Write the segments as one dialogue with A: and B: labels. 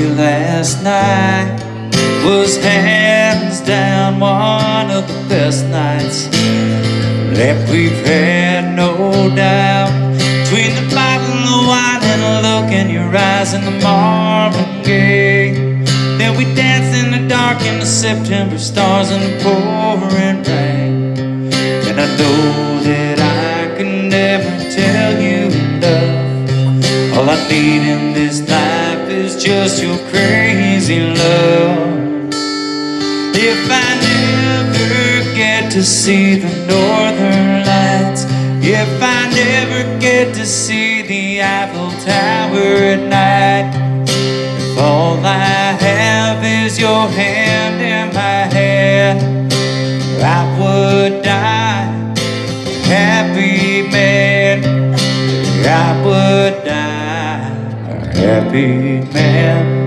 A: last night was hands down one of the best nights that we've had, no doubt. Between the bottle of wine and a look in your eyes and the Marvin Gaye, then we danced in the dark in the September stars and the pouring rain. And I know that I can never tell you enough. All I need in this life is just your crazy love. If I never get to see the northern lights, if I never get to see the Eiffel Tower at night, if all I have is your hand in my hand, I would die a happy man. I would die a happy man.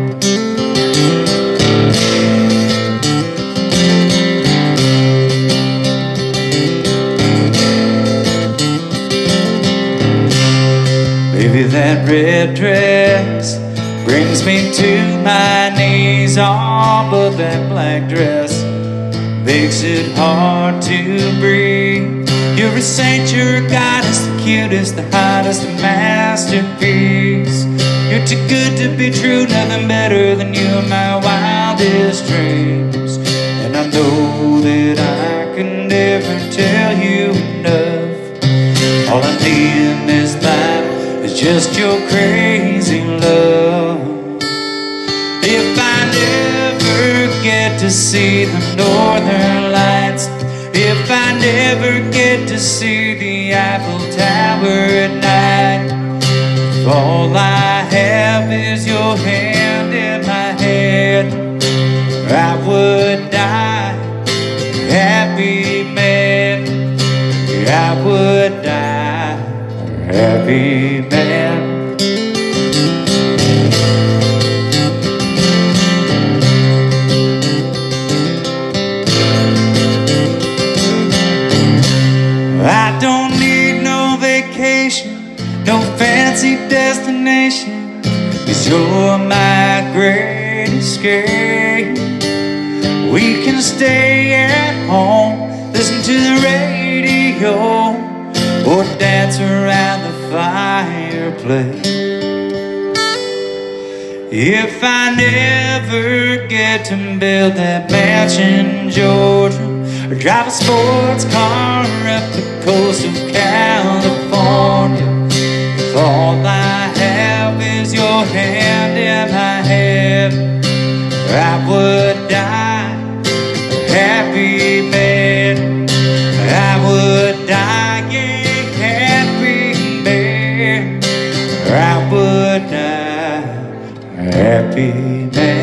A: Maybe that red dress brings me to my knees, oh, but that black dress makes it hard to breathe. You're a saint, you're a goddess, the cutest, the hottest, a masterpiece. You're too good to be true, nothing better than you in my wildest dreams. And I know that I can never tell you enough. All I need in this life is just your crazy love. If I never get to see the northern lights, if I never get to see the Eiffel Tower at night, if all I have is your hand in my hand, I would die a happy man. I would die a happy man. I don't need no vacation, no fancy destination, 'cause you're my great escape. We can stay at home, listen to the radio, or dance around the fireplace. If I never get to build that mansion in Georgia, or drive a sports car up the coast of California, if all I have is your hand in my hand, I would die a happy man. I would die a happy man. I would die a happy man.